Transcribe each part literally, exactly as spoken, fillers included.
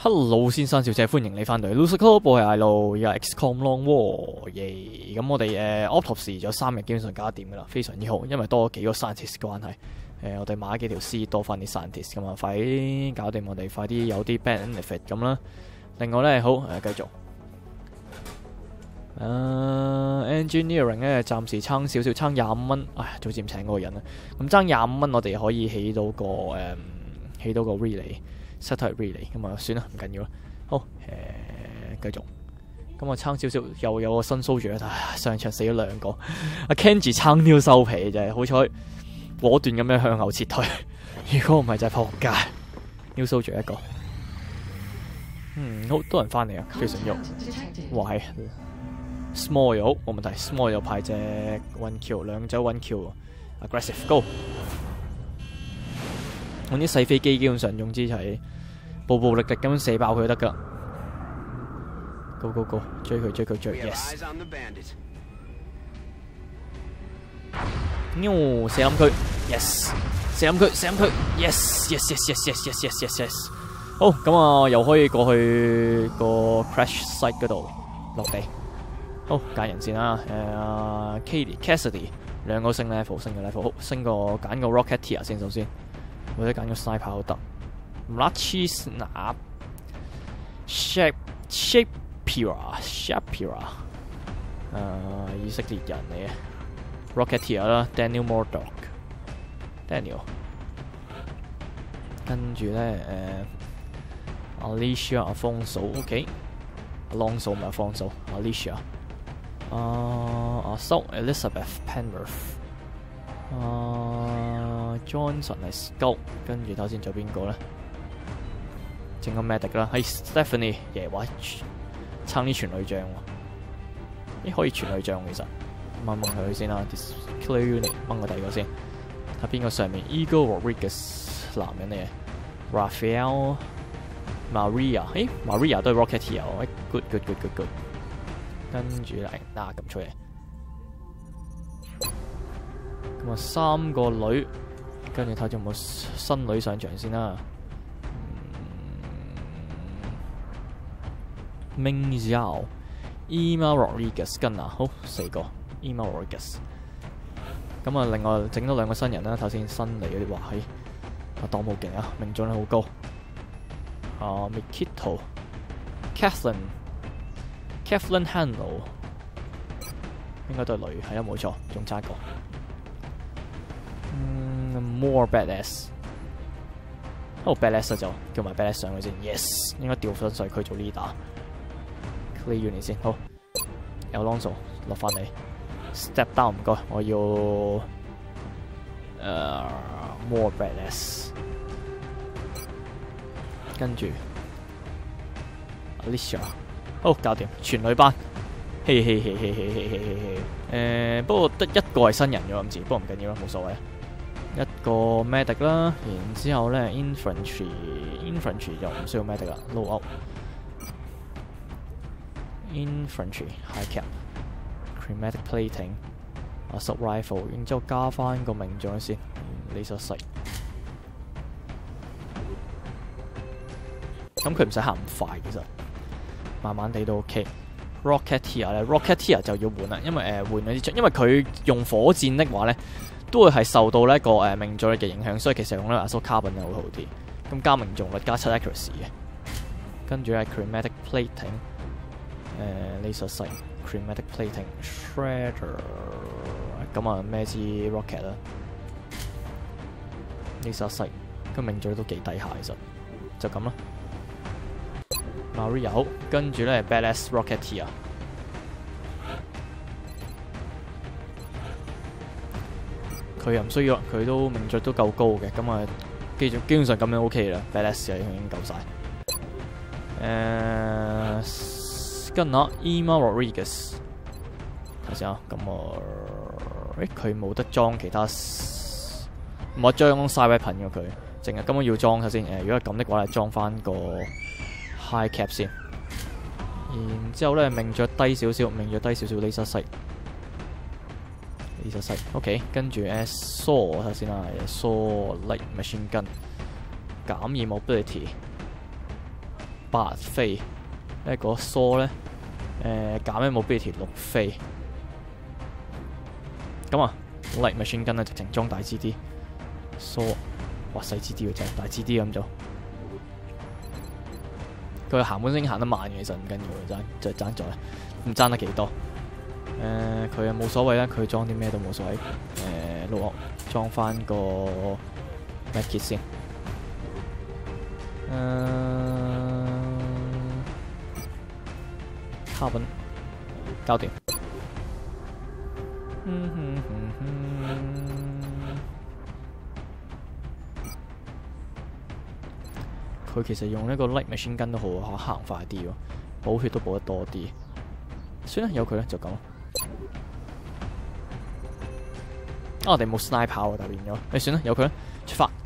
Hello 先生小姐，歡迎你翻到嚟 Loser Club， 我係 I L O， 而家 X COM Long War 耶！咁我哋誒 Autopsy 咗三日，基本上搞掂噶啦，非常之好，因為多咗幾個 scientist 嘅關係。誒、呃，我哋買咗幾條屍，多翻啲 scientist 咁啊，快啲搞掂我哋，快啲有啲 benefit 咁啦。另外咧，好誒，繼、呃、續。誒、呃、engineering 咧，暫時撐少少，撐廿五蚊。唉，早知唔請嗰個人啦。咁爭廿五蚊，我哋可以起到個誒、呃，起到個 relay。set 係 relay 咁啊，算啦，唔緊要啦。好，誒、呃，繼續。咁啊，撐少少，又有個新 soldier，上場死咗兩個。阿 Kenji 撐都要收皮，就係好彩果斷咁樣向後撤退。如果唔係就係撲街。New soldier 一個。嗯，好多人翻嚟啊，非常喐。哇係 ，small 又好冇問題 ，small 又派隻 one kill， 兩走 one kill，aggressive go。我啲細飛機基本上總之就係暴暴力力咁樣射爆佢得噶 ，go go go， 追佢追佢追 ，yes， 喲射冧佢 ，yes， 射冧佢射冧佢 ，yes yes yes yes yes yes yes yes yes， 好咁啊，又可以過去個 crash site 嗰度落地，好揀人先啦，誒 Katie Cassidy 兩個升 level 升個 level， 好升個揀個 Rocketeer 先首先。或者揀個 sniper 都得 ，Mlachi Snap Shap Shapira Shapira， 誒以色列人嚟嘅 Rocketeer 啦 ，Daniel Murdoch，Daniel， 跟住咧誒 Alicia Afonso，OK，Alonso 唔係 Afonso，Alicia， 啊阿叔 Elizabeth Penrith。啊、uh, ，Johnson 係 Scout， 跟住睇先仲有邊個咧？整個 medic 啦，係 Stephanie， 耶！哇，撐啲全女將喎，咦可以全女將其實，問問佢先啦 ，Display Unit 掹個第二個先，睇邊個上面 Eagle Rodriguez 男人嚟嘅 ，Raphael Maria， 誒 Maria 都係 Rocketeer， 誒 good good good good good， 跟住嚟嗱咁出嚟。咁啊，三個女，跟住睇仲有冇新女上場先啦。Ming Zhao、Emma Rodriguez 跟啊，好四個 Emma Rodriguez。咁啊，另外整咗兩個新人啦，頭先新嚟嗰啲話係啊，當冇勁啊，命中率好高。啊 Mikito、Kathleen、Kathleen Hanlo， 應該都係女，係啊冇錯，仲差一個。嗯 ，more badass， 哦 badass 就叫埋 badass 上去先 ，yes， 應該調翻上去佢做 leader。Clear unit 先，好，有 Alonso 落翻嚟 ，step down 唔該，我要誒、uh, more badass， 跟住 Alicia， 好搞掂，全女班，嘿嘿嘿嘿嘿嘿嘿嘿嘿，誒不過得一個係新人咗咁字，不過唔緊要啦，冇所謂。一個 medic 啦，然之後咧 infantry infantry 就唔需要 medic 啦 ，low up infantry high cap chromatic plating 啊 sub rifle， 然之後加翻個名將先，呢實細。咁佢唔使行咁快，其實慢慢地都 OK。Rocketeer 咧 ，Rocketeer 就要換啦，因為誒、呃、換咗啲槍，因為佢用火箭的話咧。都會係受到呢個誒命中率嘅影響，所以其實用呢個 Assault Carbon 會好啲。咁加命中率加七 accuracy 嘅，跟住係 Chromatic Plating， 誒 Laser Sight Chromatic Plating Shredder， 咁啊孭支 Rocket 啦 ，Laser Sight， 個命中率都幾低下，其實就咁啦。Maria 好，跟住咧 Badass Rocketeer。佢又唔需要，佢都命中都夠高嘅，咁啊基基本上咁樣 OK 啦 ，badass 已經夠晒。誒，跟下 Emma Rodriguez， 睇下啊，咁我誒佢冇得裝其他，冇得裝 side weapon 嘅佢，淨係咁我要裝下先。誒，如果係咁的話，係裝翻個 high cap 先，然之後咧命中低少少，命中低少少 laser sight。呢隻細 ，OK， 跟住 Saw 睇下先啦 ，Saw Light Machine Gun 減二 mobility， 八飛，呢個梳咧誒減 mobility 六飛。咁啊 ，light machine gun 咧直情裝大支啲，梳哇細支啲嘅啫，大支啲咁就。佢行本身行得慢嘅，其實唔緊要嘅，爭就爭在唔爭得幾多。誒佢又冇所謂啦，佢裝啲咩都冇所謂。誒落裝翻個 medkit 先。誒、呃、carbon 搞掂。嗯哼哼哼佢其實用呢個 light machine gun 都好可行快啲喎，補血都補得多啲。算啦，有佢啦，就咁。啊，我哋冇 sniper 喎，但變咗。你算啦，有佢啦，出發。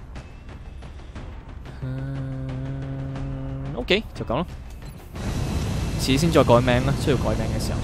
嗯 ，OK， 就咁咯。遲先再改名啦，需要改名嘅時候。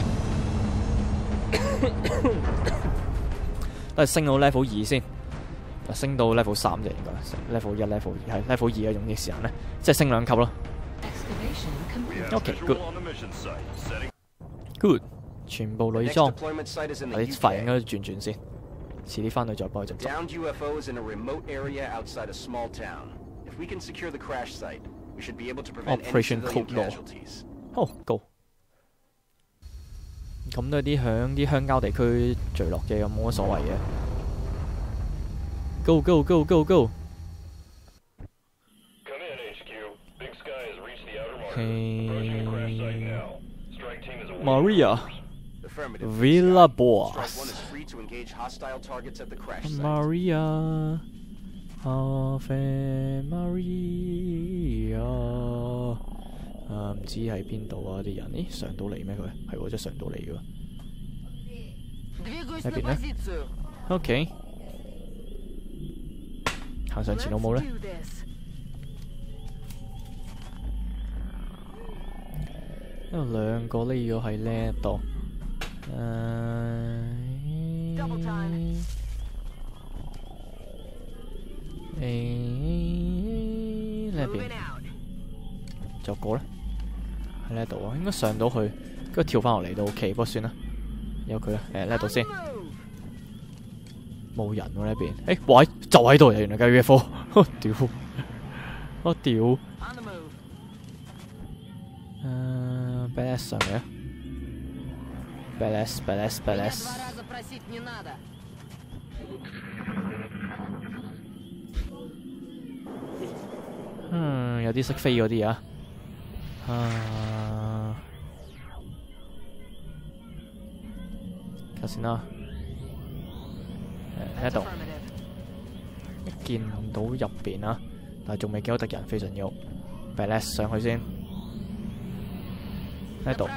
都係升到 level 二先。升到 level 三啫，應該 level 一、level 二係 level 二嘅用嘅時間咧，即係升兩級咯。OK，good， 全部女裝，你快應該轉轉先，遲啲翻去再幫佢執。Operation Code Law， 好 go。咁都係啲響啲鄉郊地區墜落嘅，咁冇乜所謂嘅。Go go go go go！ Hey Maria Villa Boss Maria Ave Maria 啊，唔知喺邊度啊啲人？咦，上到嚟咩？佢係喎，真係上到嚟嘅。喺邊咧 ？OK。行上前好冇咧？因為兩個匿咗喺呢度。誒，誒呢邊就過咧，喺呢度啊，應該上到去，跟住跳翻落嚟都 OK， 不過算啦，有佢啦。誒呢度先。冇人喎呢邊，誒喂，就喺度，原來架 U F O， 我屌，我屌，誒 ，badass 上嚟啊 ，badass badass badass， 嗯，有啲識飛嗰啲啊，啊，睇先啦。喺度，一見到入邊啊，但係仲未見到敵人，非常要 balance 上去先。喺度，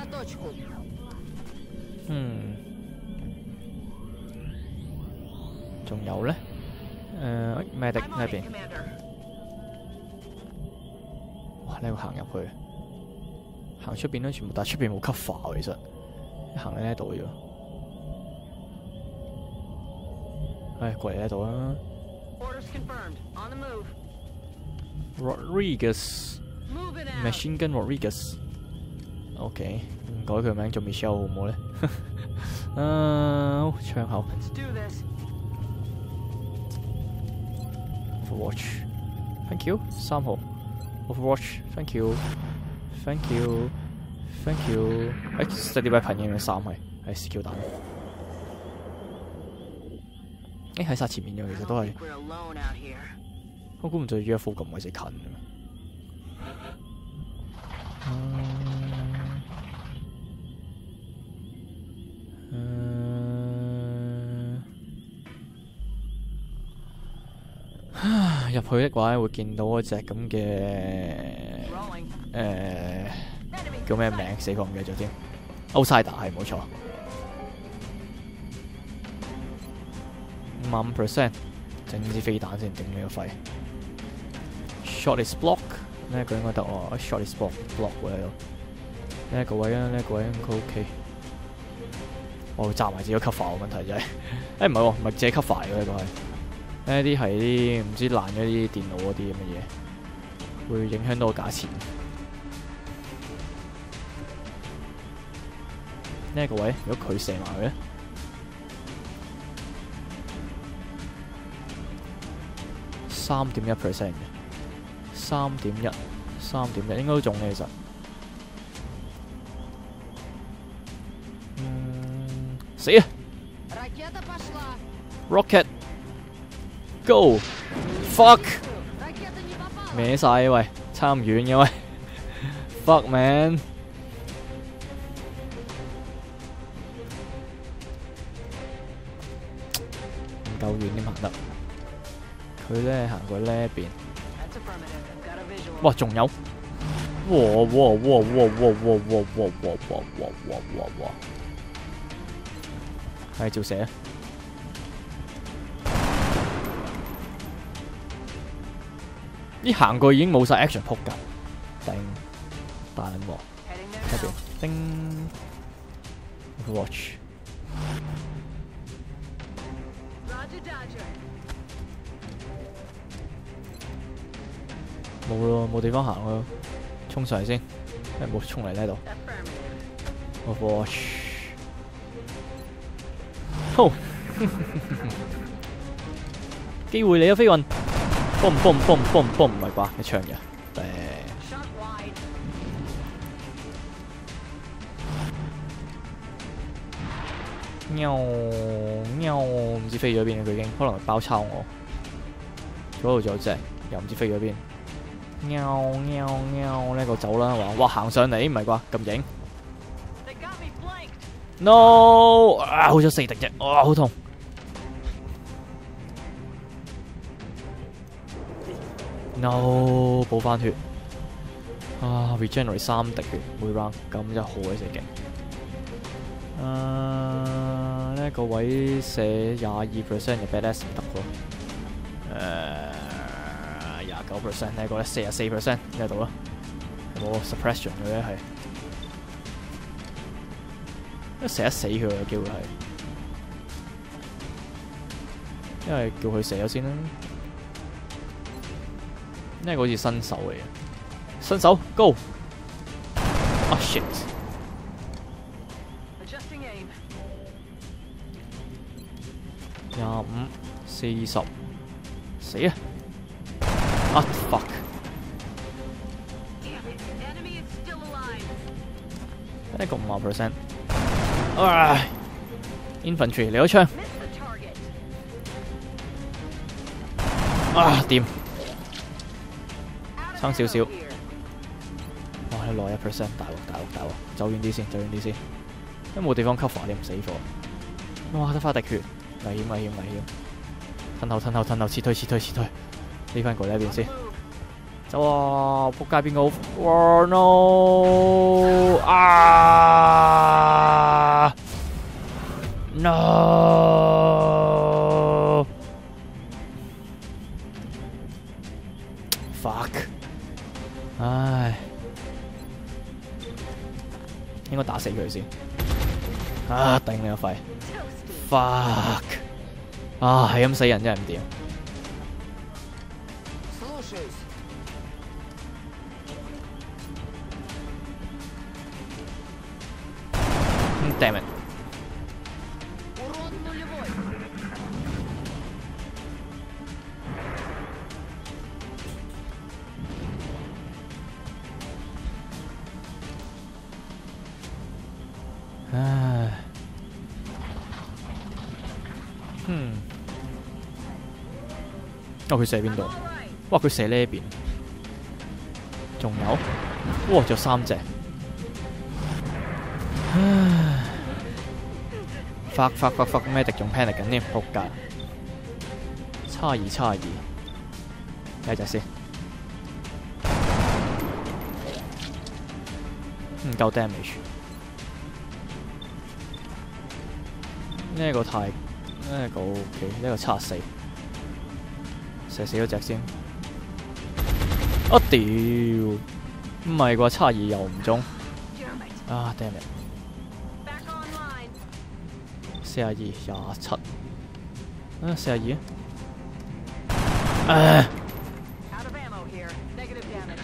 嗯，仲有咧，誒咩敵呢邊？哇！呢個行入去，行出邊咧，全部但係出邊冇 cover 其實，行喺呢度嘅啫。唉，過嚟呢度啦。Rodriguez Machine Gun Rodriguez。OK， 唔改佢名做 Michelle 好唔好咧？啊，槍口。Overwatch。Thank you， 三號。Overwatch。Thank you。Thank you。Thank you。誒，即係呢位朋友嘅衫係係 skill 彈。誒喺晒前面嘅，其實都係，我估唔到 U F O 咁鬼死近。嗯，嗯，入去嘅話會見到嗰隻咁嘅誒叫咩名？死過唔記得咗添。Outsider 係冇錯。五 percent 整支飛彈先，頂你個肺。Shot is block 呢一個應該得喎 ，Shot is block block 喎喺度。呢一個位啊，呢一個位應該 OK。我炸埋自己 cover 問題就係，誒唔係喎，唔係自己 cover 嘅呢個係。呢啲係啲唔知爛咗啲電腦嗰啲咁嘅嘢，會影響到個價錢。 呢一個位，如果佢射埋佢咧，三點一 percent 嘅，三點一，三點一應該都中嘅其實。嗯，死啊 ！Rocket Go Fuck 歪晒喂，差唔遠嘅喂 ，Fuck man！ 唔夠遠點行得？佢咧行過呢一邊。哇，仲有！哇哇哇哇哇哇哇哇哇哇哇哇哇！係照射啊！咦，行過已經冇晒 action 撲㗎，頂大撚鑊！喺邊？叮 ，watch。冇咯，冇地方行咯，衝上嚟先，誒冇衝嚟呢度。Watch， 好，機會嚟啊飛運 ，boom boom boom boom boom 唔係啩？你唱嘅，誒，喵喵，唔知飛咗邊啊！佢已經可能包抄我，嗰度仲有隻，又唔知飛咗邊。喵喵喵！呢個走啦，話哇行上嚟唔係啩？咁型 ！No 啊，好咗四滴啫，哇好痛！No 補翻血啊 ！regenerate 三滴血每 round， 咁真係好鬼死勁！誒呢個位射廿二 percent 嘅 badass 唔得喎，誒。九 percent 呢個咧四十四 percent 呢度啦，有冇 suppression 嘅咧係？因為射一死佢嘅機會係，因為叫佢射咗先啦。呢個好似新手嚟嘅，新手 go！ 啊 shit！ 廿五、四十，死啊！啊 fuck！ 呢個五十 percent， 啊 ！infantry 嚟咗槍，啊掂，差少少。哇！你落一 percent， 大鑊大鑊大鑊，走遠啲先，走遠啲先，都冇地方 cover 你唔死火。哇！得花滴血，危險危險危險！褪後褪後褪後，撤退撤退撤退。飛翻過呢一邊先，走啊！仆街邊個？哇 no 啊 no fuck！ 唉，應該打死佢先。啊！頂你個肺 ！fuck！ 啊，係咁死人真係唔掂。Damn it！ 唉，嗯，哦，佢射邊度？哇，佢射呢邊，仲有，哇，仲有三隻。唉。fuck fuck fuck fuck 咩敵仲 panic 緊添，仆街！差二差二，睇隻先，唔夠 damage。呢個太，呢個 OK， 呢個差四，射死咗隻先。我屌，唔係啩？差二又唔中，啊 damn it！四廿二、廿七，啊四廿二啊！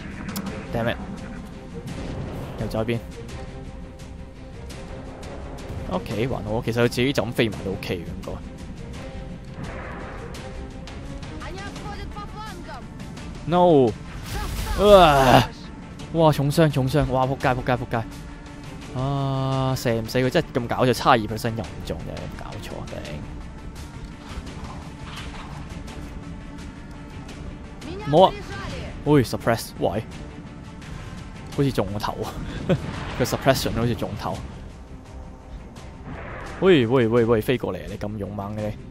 damn it！ 又走一邊， OK， 還好，其實佢自己就咁飛埋都 OK 嘅應該。No！ 啊！哇，重傷重傷，哇！仆街仆街仆街！啊，射唔死佢，真係咁搞錯，差二 percent 又唔中嘅，咁搞錯頂！冇啊！喂 ，suppress， 喂，好似中個頭啊！個 suppression 好似中頭。喂喂喂喂，飛過嚟啊！你咁勇猛嘅你！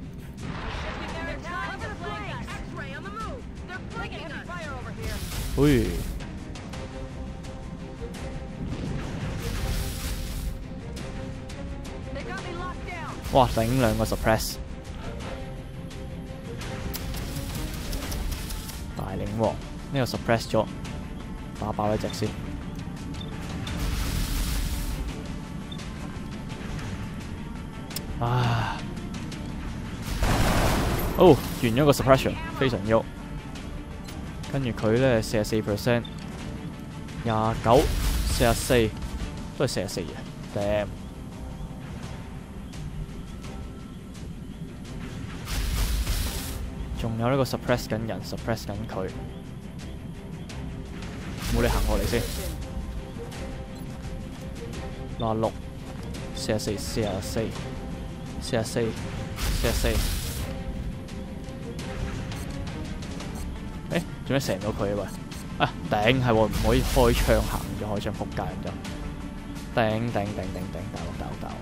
喂！哇！頂兩個 suppress， 大領王呢個 suppress 咗，打爆一隻先。啊！哦，完咗個 suppression， 非常喐。跟住佢咧四十四 percent， 廿九、四十四，都係四十四嘅。damn！仲有呢個 suppress 緊人 ，suppress 緊佢，冇你行過嚟先。廿六、四十四、四十四、四十四、四十四。誒，做咩射唔到佢啊？喂！啊，頂係喎，唔可以開槍行咗，開槍仆街咁就。頂頂頂頂頂，大鑊大鑊大鑊！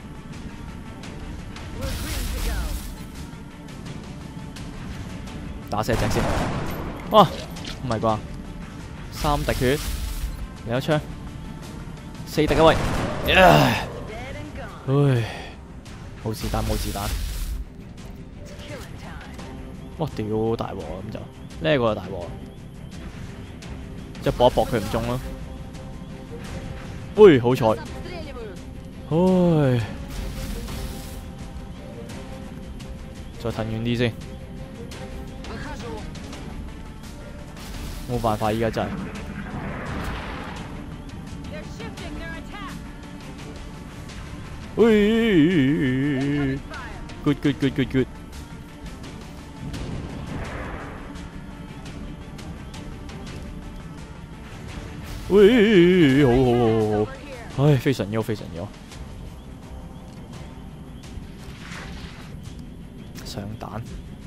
打死隻先，哇！唔係啩？三滴血，嚟咗槍，四滴啊喂！唉，冇子彈冇子彈，哇！屌大鑊咁就呢個就大鑊，即係搏一搏佢唔中咯。喂，好彩，唉，再褪遠啲先。冇辦法，依家真係。喂 ，good good good good good。喂，好好好好好，唉，非常優非常優。上彈。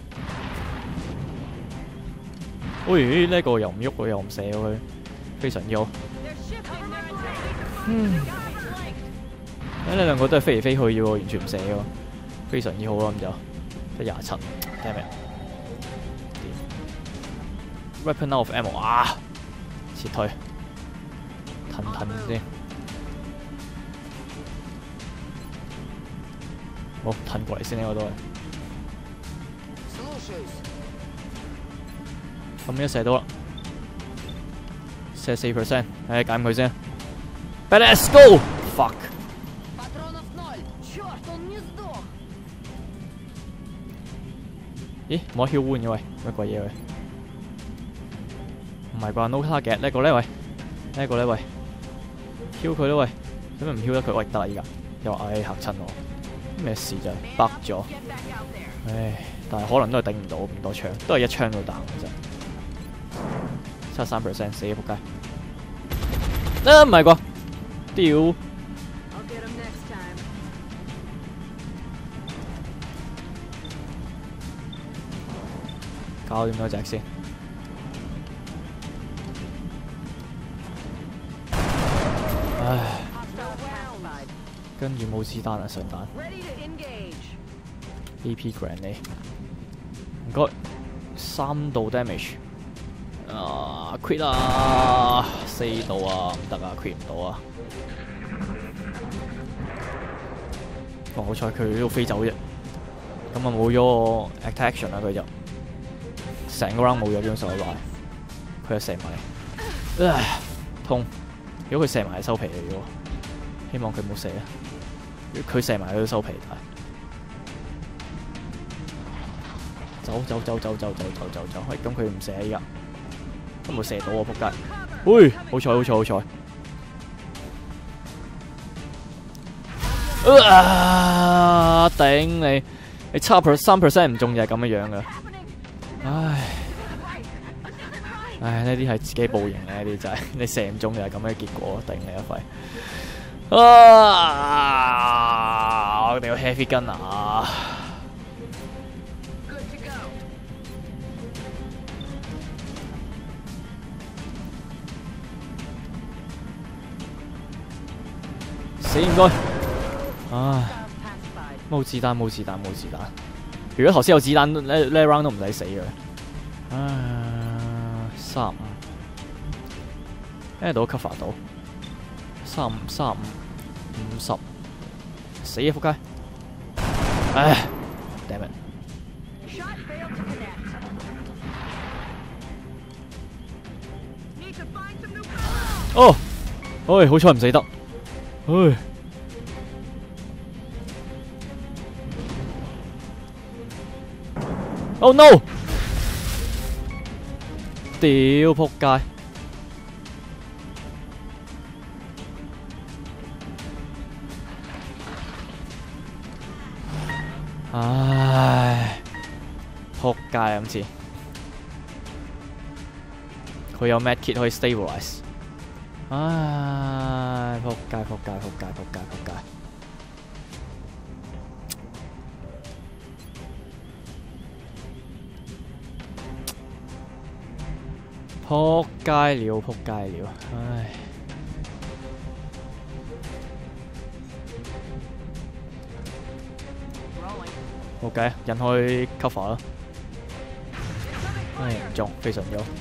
喂，呢、這個又唔喐，又唔射佢，非常優。嗯，呢兩個都係飛嚟飛去嘅喎，完全唔射嘅喎，非常之好啦咁就，得廿七，聽未 ？Weapon out of ammo 啊！撤退，騰騰先，好騰過嚟先呢個都係。咁一射到啦，四十四 percent， 誒減佢先。Let's go！ Fuck！ 咦？冇得 heal wound嘅喂，乜鬼嘢喂？唔係啩 ？No target 呢個咧喂，呢個咧喂 ，heal 佢啦喂，點解唔 heal 得佢？喂得啦依家，又唉嚇親我，咩事就 bug 咗？唉，但係可能都係頂唔到咁多槍，都係一槍到彈嘅啫。七十三 percent 死仆街！啊唔係啩？屌！搞掂咗隻先。唉，跟住冇子彈啊，上彈。A P grenade， 唔該，三度 damage。啊 quit 啊，四度啊，唔得啊 ，quit 唔到啊！哇，好彩佢呢度飛走啫，咁啊冇咗個 attack action 啦，佢就成個 round 冇咗，基本上係佢就射埋嚟，唉，痛！如果佢射埋係收皮嚟嘅，希望佢冇射啊！如果佢射埋佢都收皮，但係走走走走走走走走走，喂，咁佢唔射依家。都冇射到啊！仆街！喂，好彩好彩好彩！ 啊！頂你！你差三 percent 唔中就係咁樣樣嘅。唉，唉，呢啲係自己報應嘅，呢啲就係、是、你射唔中就係咁嘅結果，頂你一肺！啊！我哋要 heavy gun 啊！死唔該！唉，冇子彈，冇子彈，冇子彈。如果頭先有子彈，呢呢 round 都唔使死嘅。唉，三五，呢度 cover 到。三五，三五，五十，死啊！仆街！唉 ，damn it！哦，唉，好彩唔死得。唉。Oh no！ 屌仆街！唉，仆街今次，佢有 med kit 可以 stabilize。唉，仆街仆街仆街仆街仆街！仆街了，仆街了，唉！好嘅，引開 cover 啦，唉，唔中，非常優。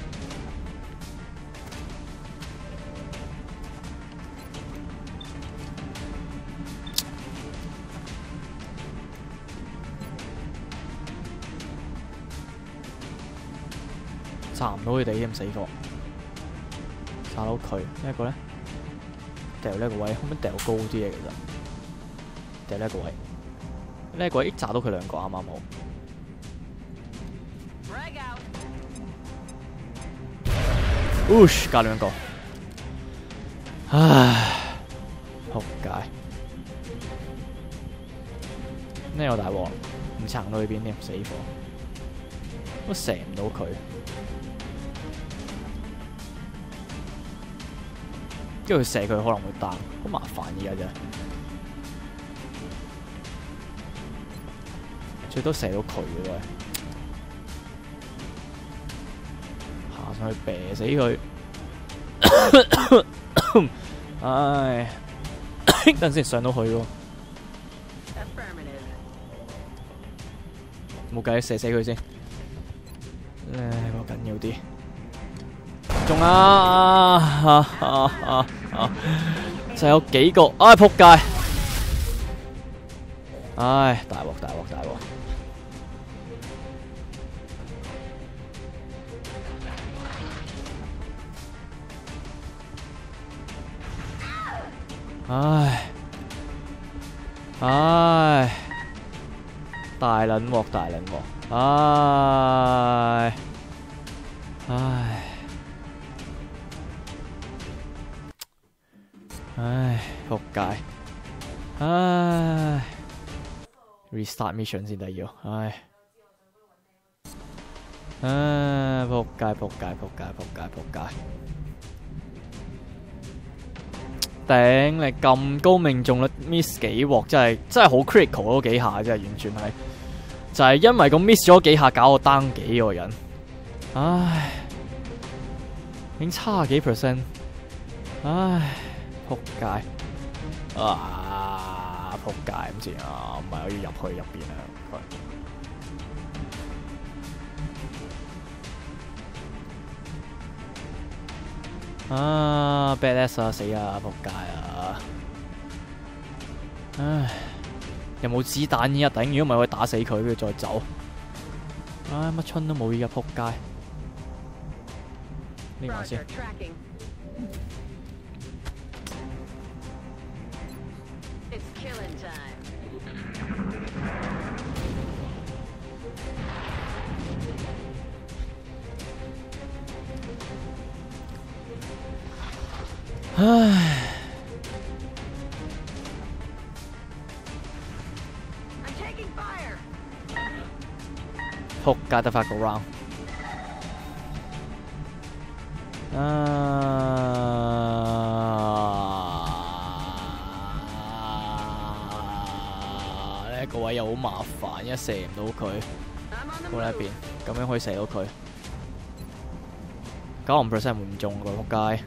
炸唔到佢哋添，死火！炸到佢，呢一個咧，掉呢一個位，可唔可以掉高啲嘅？其實掉呢一個位，呢一個位炸到佢兩個啱啱好。Whoosh， 加兩個，唉，仆街！呢個大鑊，唔撐到去邊添，死火！都射唔到佢。跟住佢射佢可能會彈，好麻煩而家啫。最多射到佢嘅喂，下上去射死佢。唉，等陣先上到去喎。冇計，射死佢先。誒，個緊要啲。中啊！啊啊啊啊！就有幾個，唉仆街！唉，大鑊大鑊大鑊！唉唉，大撚鑊大撚鑊！唉唉。唉，仆街！唉 ，restart mission 先得要，唉，唉，仆街仆街仆街仆街仆街！頂你咁高命中率 miss 幾鑊，真係真係好 critical 嗰幾下，真係完全係，就係因為咁 miss 咗幾下，搞我 down 幾個人，唉，已經差幾 percent， 唉。仆街！啊！仆街咁先啊！唔係我要入去入邊啊！啊 ！badass 啊！死啊！仆街啊！唉，有冇子彈依家頂？如果唔係，我打死佢，跟住再走。唉，乜春都冇依家仆街。呢下先。唉， 仆街得翻個 round。啊！呢、這個位又好麻煩，一射唔到佢。過呢一邊，咁樣可以射到佢。九十五 percent 唔中個仆街。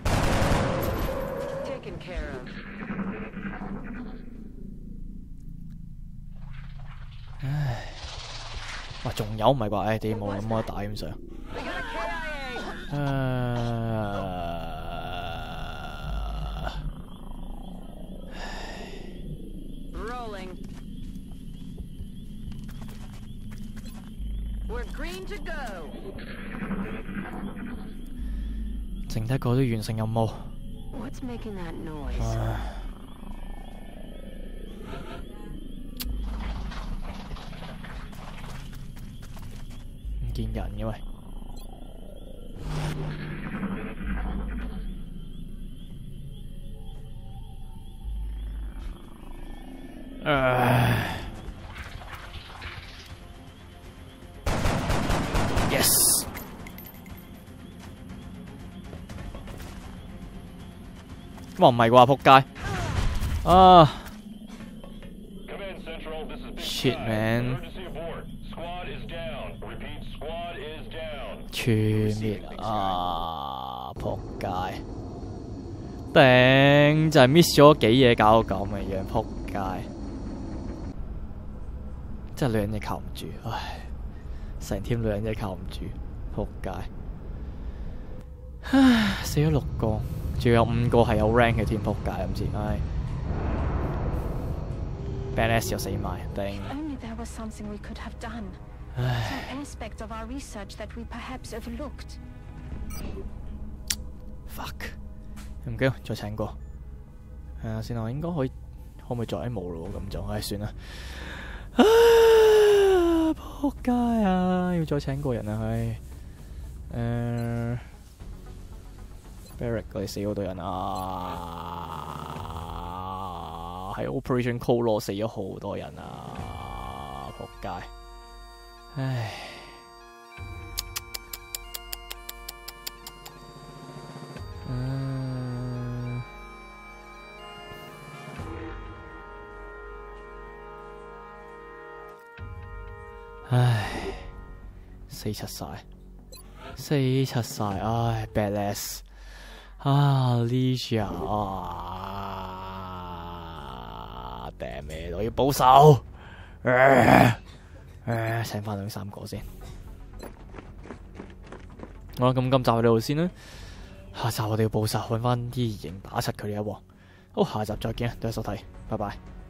唉，哇，仲有唔係啩？唉，點冇冇得打咁上。誒、剩低個都完成任務。唔見人嘅喂。唉 ，yes。哇，唔係啩，仆街！啊 ，shit man， 全滅啊！仆街，頂就係 miss 咗幾嘢搞到咁嘅樣，仆街！真係女人嘢靠唔住，唉，成 team 女人嘢靠唔住，仆街！唉，死咗六個。仲有五個係有 rank 嘅添，仆街咁先，唉 ，bad ass 又死埋，頂。唉 ，fuck， 唔緊要，再請過。係啊，先我應該可以，可唔可以再喺冇咯？咁就，唉，算啦。啊，仆街啊！要再請個人啊，唉，誒。Barrick 佢死好多人啊！喺 Operation Colo 死咗好多人啊！仆街，唉，嗯，唉，死柒晒，死柒晒，唉 ，bad ass。啊 ，Licia 啊，掟咩？我要報仇！誒誒，請翻兩三個先。好啦，咁今集喺度先啦。下集我哋要報仇，揾翻啲異形打柒佢哋一鑊。好，下集再見，多謝收睇，拜拜。